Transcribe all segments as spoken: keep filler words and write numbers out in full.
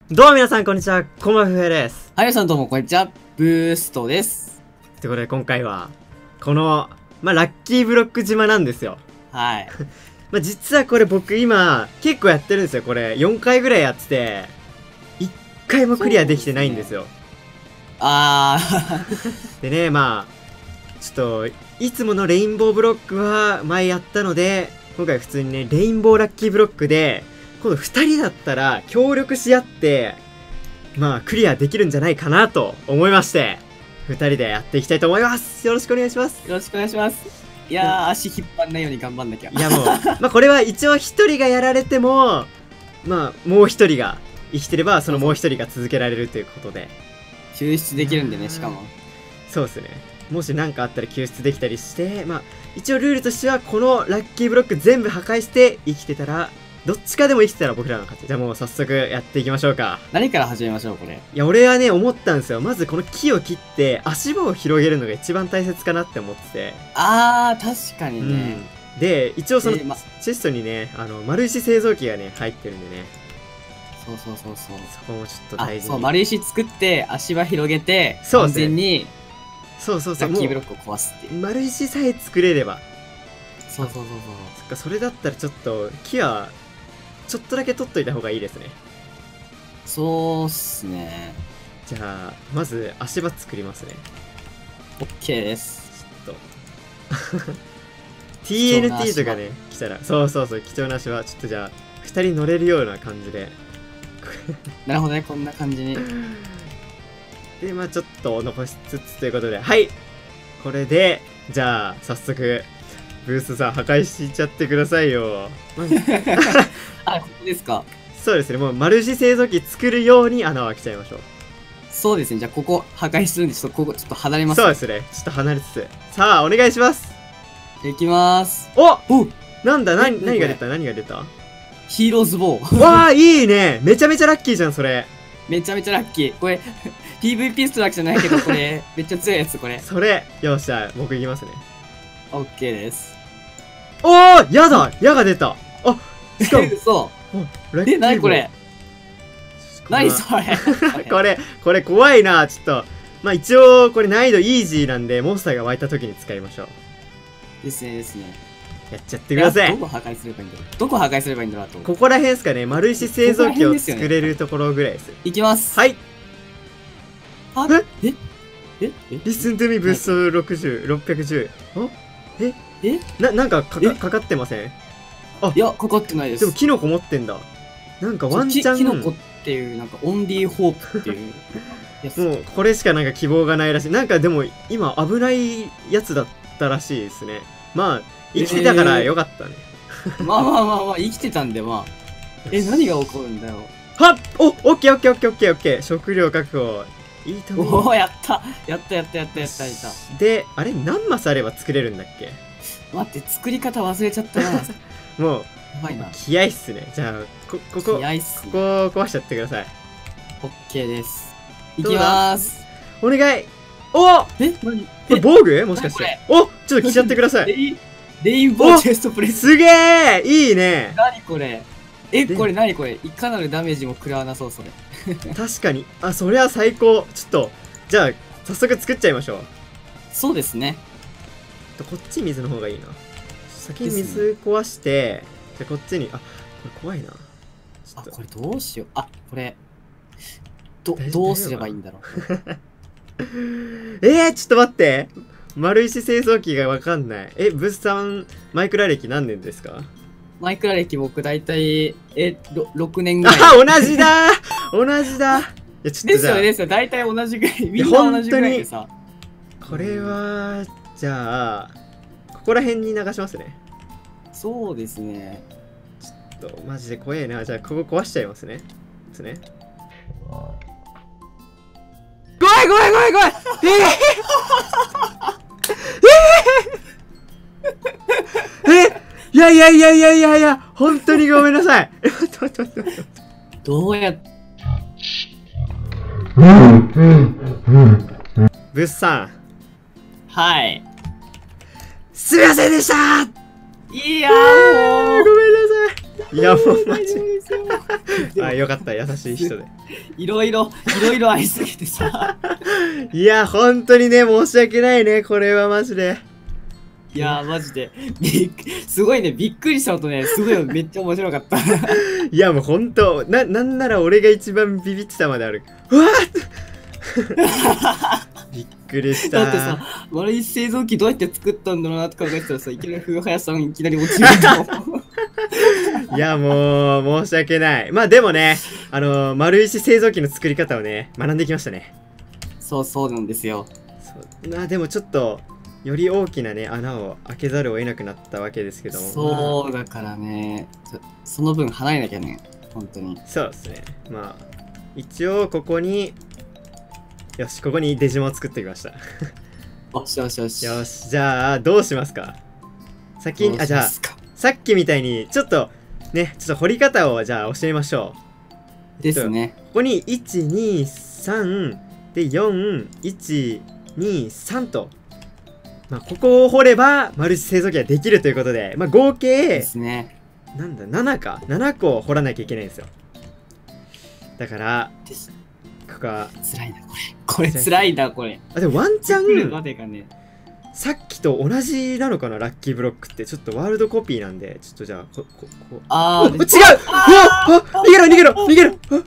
どうも皆さんこんにちは、こまふふです。 はい、皆さんどうもこんにちは、ブーストです。 ということで今回は、この、まあ、ラッキーブロック島なんですよ。 はい。 まあ、実はこれ僕今、結構やってるんですよ、これ。よんかいぐらいやってて、いっかいもクリアできてないんですよ。 ね、あー。でね、まあ、ちょっと、いつものレインボーブロックは前やったので、今回普通にね、レインボーラッキーブロックで、今度ふたりだったら協力し合ってまあクリアできるんじゃないかなと思いまして、ふたりでやっていきたいと思います。よろしくお願いします。 よろしくお願いします。いやー、足引っ張んないように頑張んなきゃ。 いやもうまあこれは一応ひとりがやられてもまあもうひとりが生きてればそのもうひとりが続けられるということで救出できるんでね。しかもそうですね、もし何かあったら救出できたりして、まあ一応ルールとしてはこのラッキーブロック全部破壊して生きてたらどっちかでも生きてたら僕らの勝ち。じゃあもう早速やっていきましょうか。 何から始めましょうこれ。 いや俺はね思ったんですよ。まずこの木を切って足場を広げるのが一番大切かなって思ってて。 あー確かにね、 うん、で一応その、 えーま、 チェストにねあの丸石製造機がね入ってるんでね。 そうそうそうそう、 そこもちょっと大事に。 そう、丸石作って足場広げてそうですね、 完全にそうそうそう、 ラッキーブロックを壊すっていう。 丸石さえ作れれば。 そうそうそうそう、 そっか、それだったらちょっと木はちょっとだけ取っといた方がいいですね。 そうっすね。 じゃあまず足場作りますね。 OK です。 ちょっとティーエヌティー とかね来たら、そうそうそう、貴重な足場。ちょっとじゃあふたり乗れるような感じでなるほどね、こんな感じにでまあちょっと残しつつということで、はい、これでじゃあ早速ブースさん破壊しちゃってくださいよ。 あ、ここですか。 そうですね、もう丸石製造機作るように穴を開けちゃいましょう。 そうですね、じゃあここ破壊するんで、ちょっとここちょっと離れます、 そうですね、ちょっと離れつつ、さあお願いします。 いきまーす。 おお、 なんだ、何何が出た何が出たヒーローズボーわあいいね、めちゃめちゃラッキーじゃんそれ。 めちゃめちゃラッキー。これピーブイピー ストラックじゃないけど、これめっちゃ強いやつ。これそれよっしゃ、僕いきますね。 OK です。 おー、やだ、矢が出た。あ、しかも嘘。 ラッキー。 え、なにこれ、何それこれこれ怖いな。ちょっとまあ一応これ難易度イージーなんでモンスターが湧いた時に使いましょう。 ですねですね。 やっちゃってください。 どこ破壊すればいいんだろう。どこ破壊すればいいんだろうと。 ここら辺ですかね。丸石製造機を作れるところぐらいです。 いきます。 はい。 あえええリスントゥミブーストろくじゅう、ろっぴゃくじゅう。あええな、なんかかかかかってません？あ、 いや、かかってないです。 でもキノコ持ってんだ。なんかワンチャン。 キノコっていう、なんかオンリーホープっていうやつ。 もうこれしかなんか希望がないらしい。なんかでも今危ないやつだったらしいですね。まあ生きてたからよかったね。 えー、まあまあまあまあ生きてたんで、まあえ何が起こるんだよ。 はっ、お、オッケーオッケーオッケーオッケーオッケー。食料確保いいと思う。 おお、やったやったやったやったやったやったで、あれ何マスあれば作れるんだっけ？ 待って、作り方忘れちゃったなもうやばいな。 気合いっすね。じゃあこここ気合いっすね。 ここ壊しちゃってください。 オッケーです。いきまーす。 お願い。おっ、 え何これ防具もしかしてお、ちょっと着ちゃってください。 レイレインボーチェストプレス。 すげえいいね。 何これ、え、これ何これ、いかなるダメージも食らわなそう。それ確かに。あ、それは最高。ちょっとじゃあ早速作っちゃいましょう。 そうですね。 こっち水の方がいいな。先に水壊して、じゃあこっちに、あ、これ怖いな。 あ、これどうしよう。あ、これどどうすればいいんだろうえー、ちょっと待って。丸石製造機がわかんない。え、ブースさんマイクラ歴何年ですか？ マイクラ歴僕大体えろくねんぐらい。 あ、同じだ同じだ。いや、ちょっとじゃあですよね、ですよ、大体同じぐらい、みんな同じぐらいでさ。 これはじゃあここら辺に流しますね。 そうですね。 ちょっとマジで怖えな。じゃあここ壊しちゃいますね。ですね。怖い怖い怖い怖い。えー、えー、いやいやいやいやいやいや、本当にごめんなさい。待って待って待って。 どうやっブッさん。 はい。 すみませんでした。 いやー、もうごめんなさい。 いやもうマ大ジ丈夫ですよ。でもあ、よかった、優しい人で。 いろいろ、いろいろありすぎてさ。 いや、本当にね、申し訳ないね、これはマジで。 いやー、マジで。びっすごいね、びっくりしたのとね、すごいめっちゃ面白かった。 いや、もう本当な、なんなら俺が一番ビビってたまである。うわーびっくりした。 だってさ、丸い製造機どうやって作ったんだろうなって考えてたらさ、いきなり古林さんいきなり落ちるの。 いや、もう、申し訳ない。まあでもね、あのー、丸石製造機の作り方をね、学んできましたね。 そうそうなんですよ。 そうまあでもちょっと、より大きなね、穴を開けざるを得なくなったわけですけども。 そうだからね、ちょその分離れなきゃね、本当に。 そうですね。まあ、一応ここに、よし、ここに出島を作ってきました。 よしよしよし。 よし、じゃあ、どうしますか先に、あ、じゃあ、 どうしますかさっきみたいに、ちょっと、ね、ちょっと掘り方を、じゃあ、教えましょう。 ですね。 ここに、いち、に、さん、で、よん、いち、に、さんと、まあ、ここを掘れば、マルチ製造機ができるということで、まあ、合で計、 すね。 なんだ、ななか。ななこ掘らなきゃいけないんですよ。だから、 ですここは、 辛いな、これ。これ辛いな、これ。 あ、でもワンチャ来るまン、 でがね。 さっきと同じなのかな、ラッキーブロックって。ちょっとワールドコピーなんで、ちょっとじゃあ、こ、こ、こ。 あー、 お違ううわあ逃げろ逃げろ逃げろあ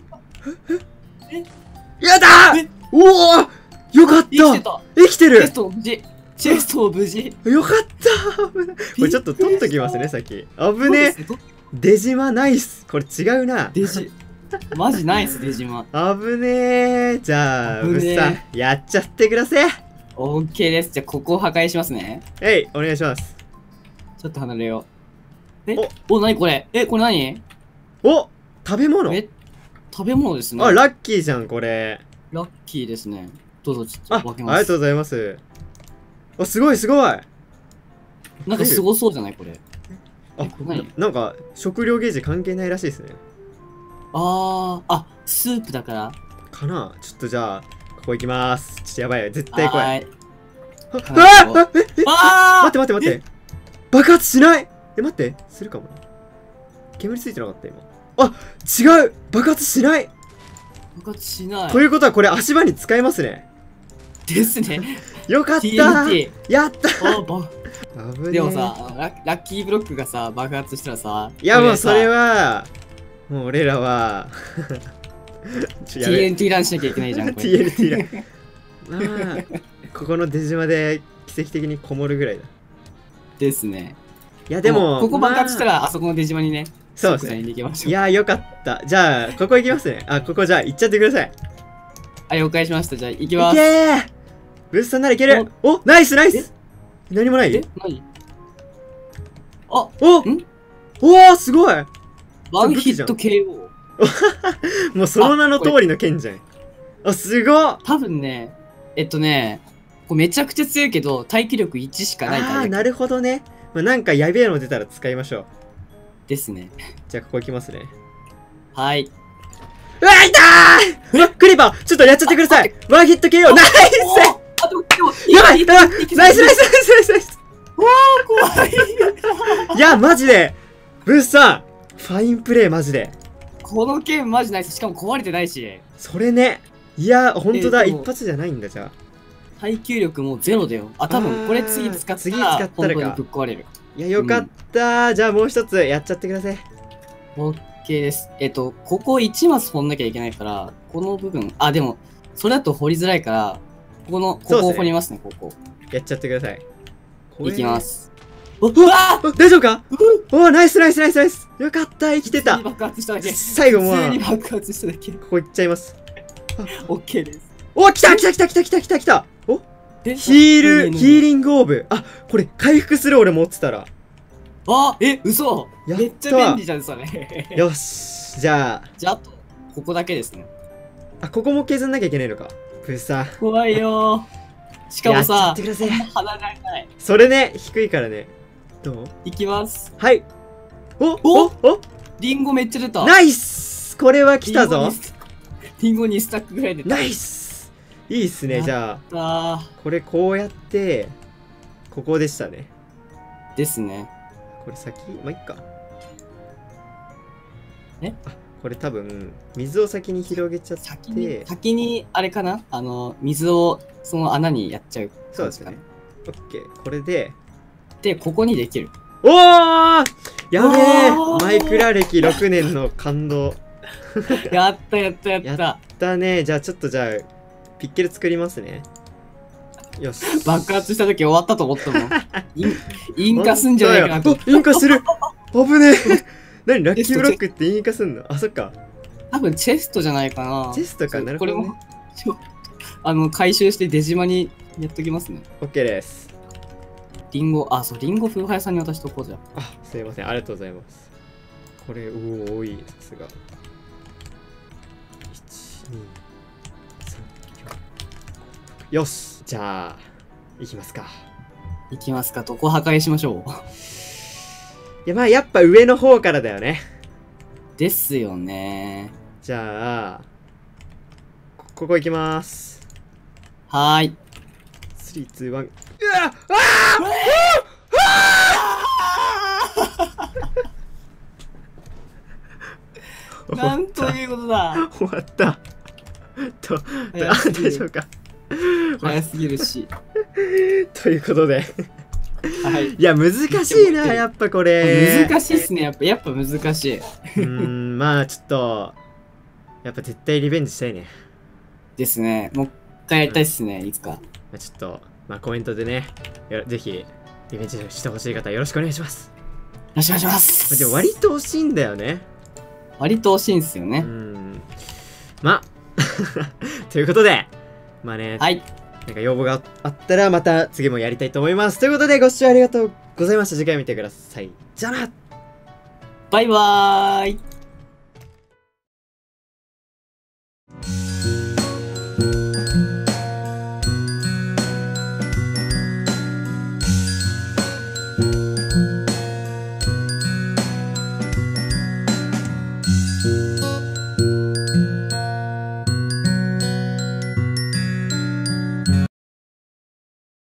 えやだーえおおよかった生きてた。 生きてるチェスト無事。チェスト無事。 よかった危ないこれちょっと取っときますね、さっき。危ねえ出島ナイスこれ違うなデジ。マジナイス、デジマ。 危ねえじゃあ、 危ねえブッさん、やっちゃってくださいオッケーです。じゃあ、ここを破壊しますね。 えい、お願いします。 ちょっと離れよう。えおお、なにこれえ、これ何お食べ物え、食べ物ですね。 あ、ラッキーじゃん、これ。 ラッキーですね。どうぞ、ちょあ、 っと分けます。 ありがとうございます。あ、すごいすごいなんかすごそうじゃないこれ。 あえこれ何ななんか、食料ゲージ関係ないらしいですね。 あー、あ、スープだから。 かなちょっとじゃあ、ここ行きまーす。ちょっとやばいよ。絶対怖い。 はーい。 あかなりこうあええあ待って待って待って。爆発しないえ、待って。するかもな。煙ついてなかった今。あ違う爆発しない爆発しない。 ということはこれ足場に使えますね。 ですね。 よかったティーエヌティー。 やったあば危ねえでもさラ、ラッキーブロックがさ、爆発したらさ、 いやもうそれはは、もう俺らは、ちょやべティーエヌティー ランしなきゃいけないじゃん。これティーエヌティー だ。まあ、ここの出島で奇跡的にこもるぐらいだ。 ですね。 いやでも、 ここ爆発したまあら、あそこの出島にね、 そうですね。 即座に行きましょ。 いうやーよかった。じゃあ、ここ行きますね。あ、ここじゃあ行っちゃってください。 あ、了解しました。じゃあ行きいます。 けーブースさんならいけるおナイスナイス何もないえ、何あ、 おんおーすごいワンヒット ケーオー。 もうその名の通りの剣じゃん。あ、すごっ多分ね、えっとね、これめちゃくちゃ強いけど、耐久力いちしかないああー、 タイプなるほどね。まあ、なんかやべえの出たら使いましょう。 ですね。 じゃあここ行きますね。 はい。 うわ、痛ーうわ、クリーパーちょっとやっちゃってくださいワンヒット ケーオー ナイスおあ、でも、でも、 やばいいやばいナイスナイスナイスナイスナイス怖い。 いや、マジでブースさんファインプレーマジで。 この剣マジナイス。しかも壊れてないし、 それね。いや、ほんとだ、 えーでも一発じゃないんだ、じゃあ。 耐久力もうゼロだよ。あ、多分これ次使ったら、 次使ったらか本当にぶっ壊れる。 いや、よかった、じゃあもう一つやっちゃってください。 オッケーです。えっと、ここいちマス掘んなきゃいけないから、この部分、あ、でも、それだと掘りづらいから、ここの、ここを掘りますね、ここ。 やっちゃってください。 いきま。す。 うわあ大丈夫かおお、ナイスナイスナイスナイスよかった生きてた普通に爆発しただけ。 最後もう、 普通にこ爆発しただけ。 こ行っちゃいます。 オッケーです。 お来た来た来た来た来た来た来たおえヒール、ヒール。 リングオーブ。あ、これ回復する俺持ってたら。 あ、え、嘘やっためっちゃ便利じゃん、それ。 よし。じゃあ、 じゃあ、あと、ここだけですね。 あ、ここも削んなきゃいけないのか。プーさん。 怖いよー。しかもやっちゃさってください、 離れられない。 それね、低いからね。どういきます。 はい。おおおおリンゴめっちゃ出た。 ナイスこれは来たぞ。 リンゴにスタックぐらい出た。 ナイスいいっすね。じゃあ、 あこれこうやって、ここでしたね。 ーですね。 これ先まあ、いっか。 えこれ多分水を先に広げちゃって先に、先にあれかなあの、水をその穴にやっちゃう。 そうですね。オッケー。これでで、ここにできる。 おーやべえおーマイクラ歴ろくねんの感動やったやったやった。 やったね。じゃあちょっとじゃあピッケル作りますね。よし。 爆発した時終わったと思ったもん。引引火すんじゃないかなと。 本当やあ引火する危ねえ何ラッキーブロックって引火すんのあ、そっか。 多分チェストじゃないかな。 チェストかなるほど、ね。 これも、ちょあの、回収して出島にやっときますね。 オッケーです。 リンゴ、あ、そう、リンゴ風早さんに渡しとこうじゃん。 あ、すいません。ありがとうございます。これ、おお、多い。さすが。いち、に、さん、よん、ご。よし。じゃあ、いきますか。 いきますか。どこ破壊しましょう。 いや、まあ、やっぱ上の方からだよね。 ですよね。 じゃあ、こここ行きます。 はーい。 スリー、ツー、ワン。うわあなんということだ。 終わったと、あ、 早すぎる大丈夫か。 早すぎるし。 ということではい。 いや難しいなやっぱこれ難しいっすね。やっぱ、やっぱ難しい。 うーんまあちょっとやっぱ絶対リベンジしたいね。 ですね。もう一回やりたいっすね。いつか。 まあ、ちょっとまあコメントでねよぜひリベンジしてほしい方よろしくお願いします。 よろしくお願いします。 でも割と惜しいんだよね。 割と惜しいんすよね。 うんまあということでまあね、 はい。 なんか要望があったらまた次もやりたいと思います。ということでご視聴ありがとうございました。次回見てください。じゃあな。 バイバーイ。